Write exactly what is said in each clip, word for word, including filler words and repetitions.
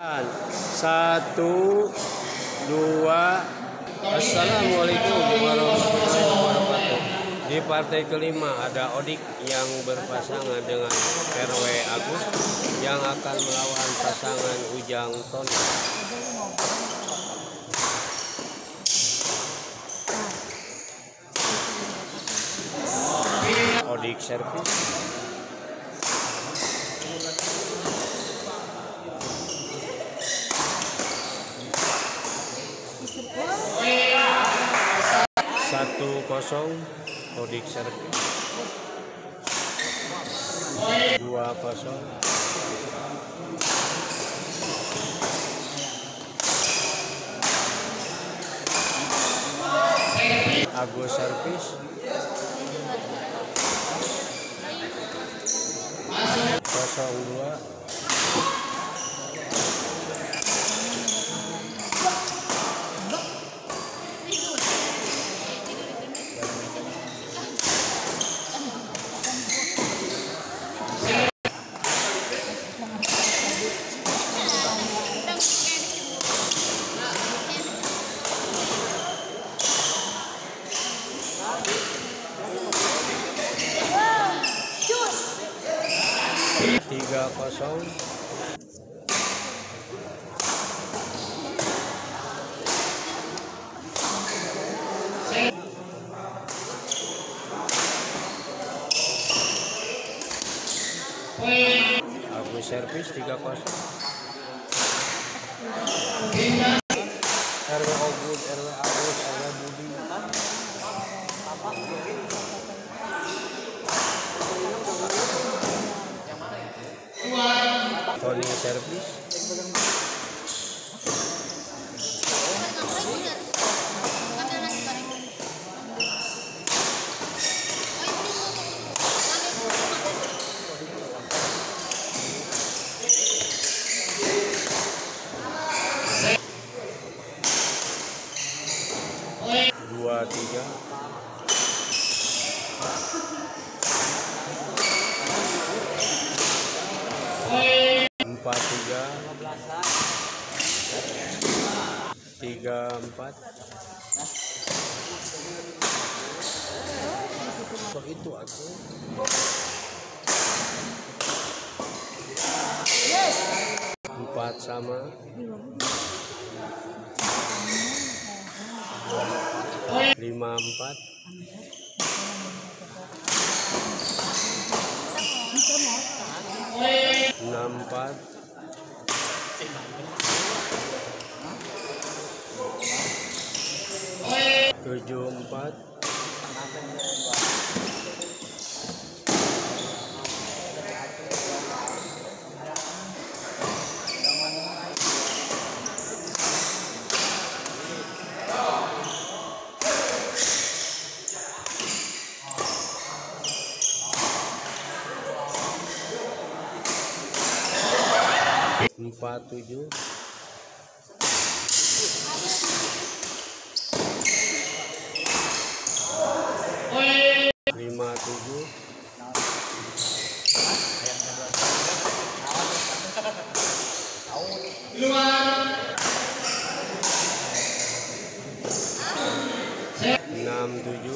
Satu, dua, assalamualaikum warahmatullahi wabarakatuh. Di partai kelima ada Odik yang berpasangan dengan R W Agus yang akan melawan pasangan Ujang Tony. Odik servis. Satu kosong Odik servis. Dua kosong. Agus servis. Kosong dua. Tiga kosong. Agus servis tiga kosong. R W Agus, R W Agus, R W Budi. Tony servis. Dua tiga. Empat tiga. Tiga empat. Kok itu aku? Empat sama. Lima empat. Enam empat. Tujuh empat. Empat tujuh. Lima tujuh. Enam tujuh.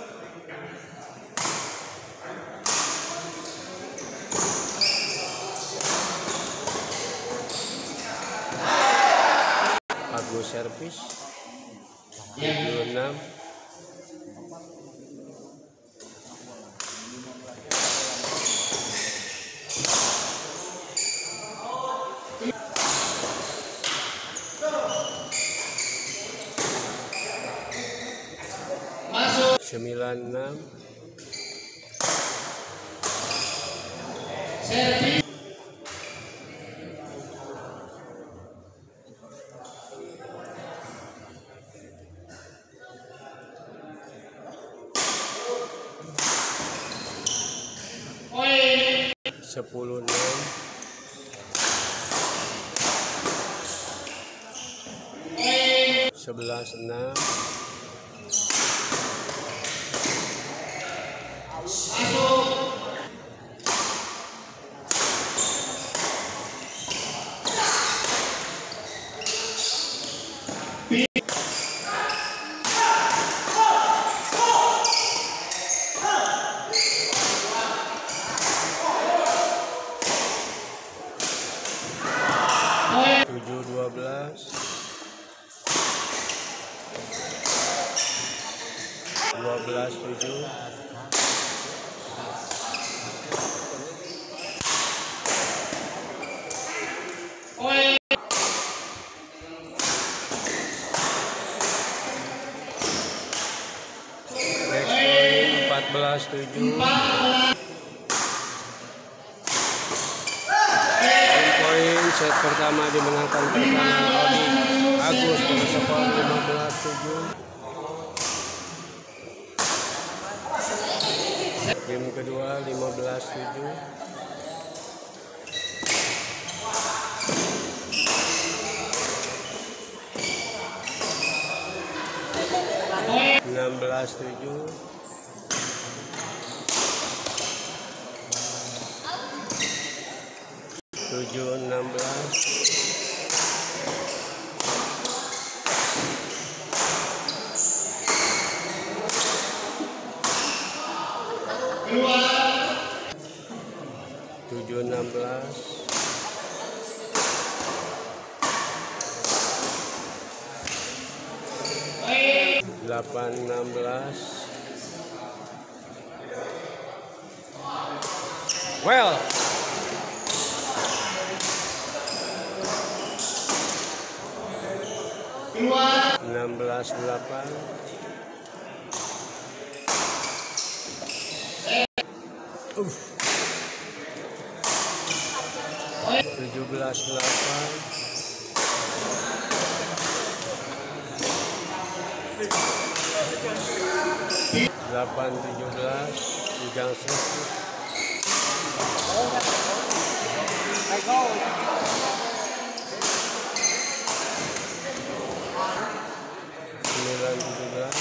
Agus servis. Tujuh enam. Sembilan enam. Sepuluh enam. Sebelas enam. tujuh dua belas, dua belas tujuh, empat belas tujuh. Poin set pertama dimenangkan pasangan Odi Agus dengan skor lima belas tujuh. Game kedua lima belas tujuh. enam belas tujuh. tujuh enam belas. tujuh enam belas. delapan enam belas. Well, enam belas delapan. Uh. tujuh belas delapan. delapan tujuh belas. Ujang servis. sembilan tujuh belas.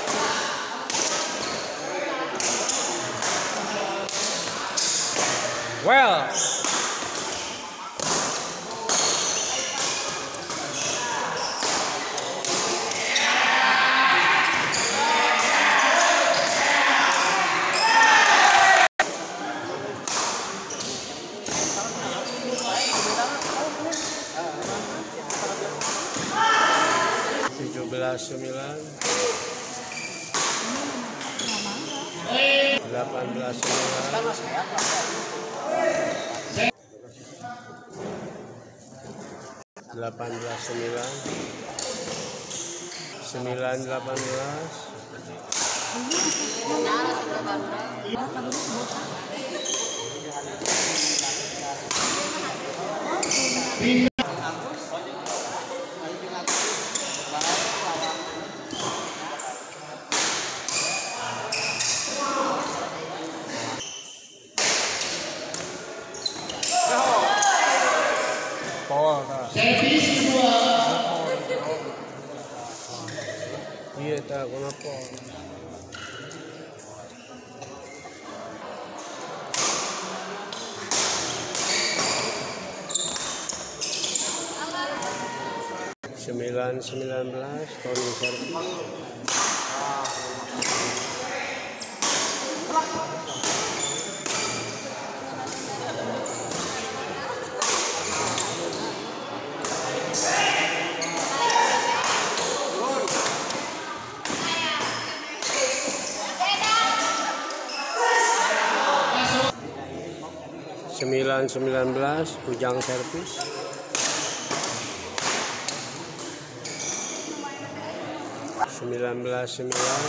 Well, tujuh belas sembilan. delapan belas sembilan. delapan belas sembilan. sembilan delapan belas. Servis kedua. Iya, tak kenapa. sembilan sembilan belas. Tony servis. sembilan sembilan belas. Ujang servis. sembilan belas sembilan.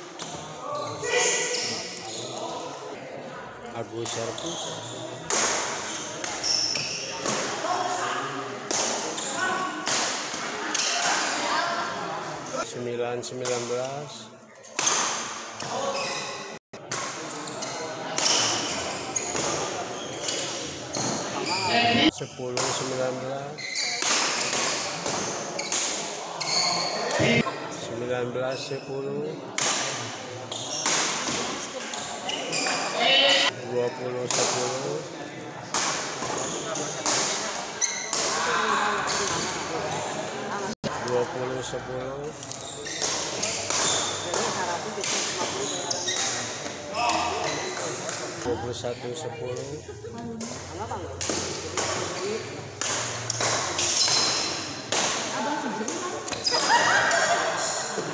Agus servis. sembilan sembilan belas. sepuluh sembilan belas. sembilan belas sepuluh. dua puluh sepuluh. dua puluh sepuluh. dua puluh satu sepuluh.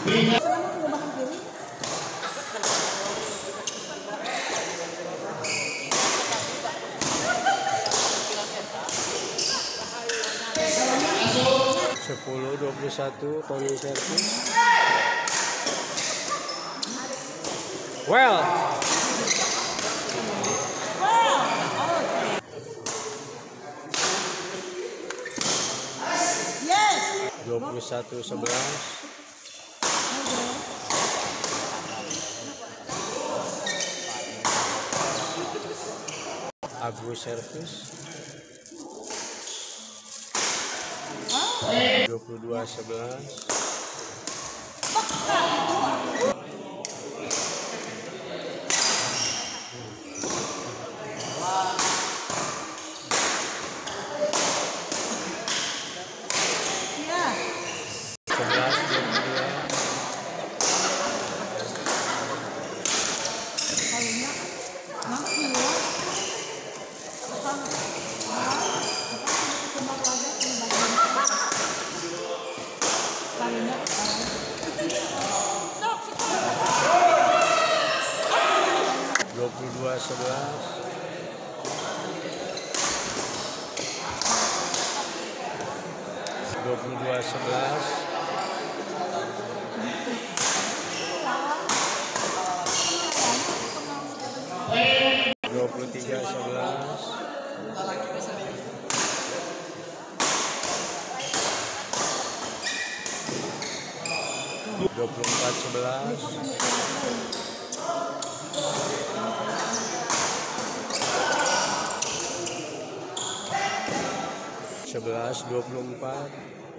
Sepuluh dua puluh satu Tony servis. Well. Dua puluh satu sebelas. Agus servis. Dua puluh dua sebelas. Dua puluh dua sebelas. Dua puluh dua sebelas. Dua puluh tiga sebelas. Dua puluh empat sebelas. Sebelas dua puluh empat.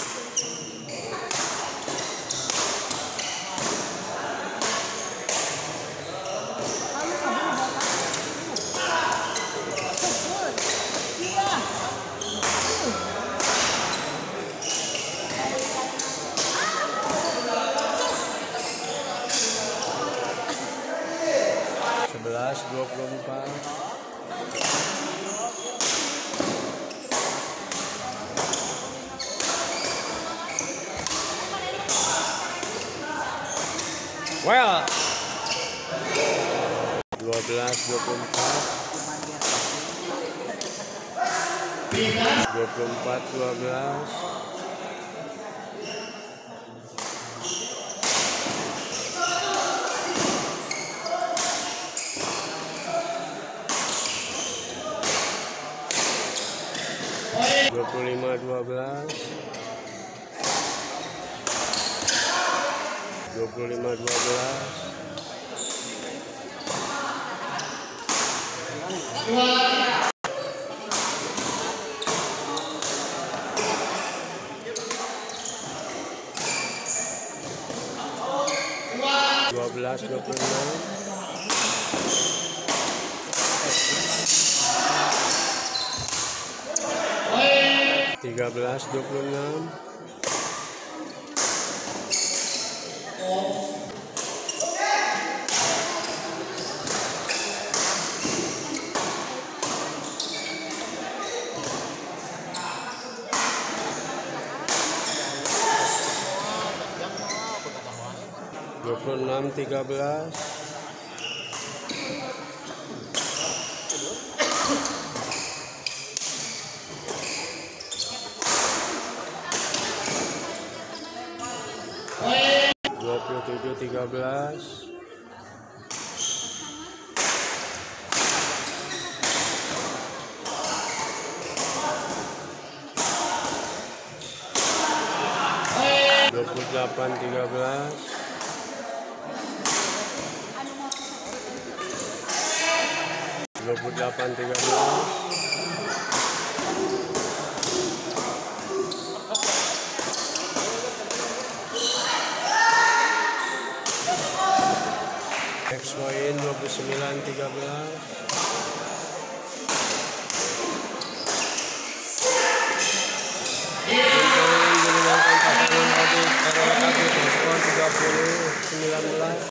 Sebelas dua puluh empat. Well, dua belas dua puluh empat. Dua puluh empat dua belas. Dua puluh lima dua belas. Dua puluh lima dua belas. Dua belas dua puluh enam. Tiga belas dua puluh enam. Dua puluh enam tiga belas. Dua puluh tujuh tiga belas. Dua puluh delapan tiga belas. Dua puluh delapan tiga belas. Next point dua puluh sembilan tiga belas. Menyenangkan pasangan adik tiga puluh sembilan belas.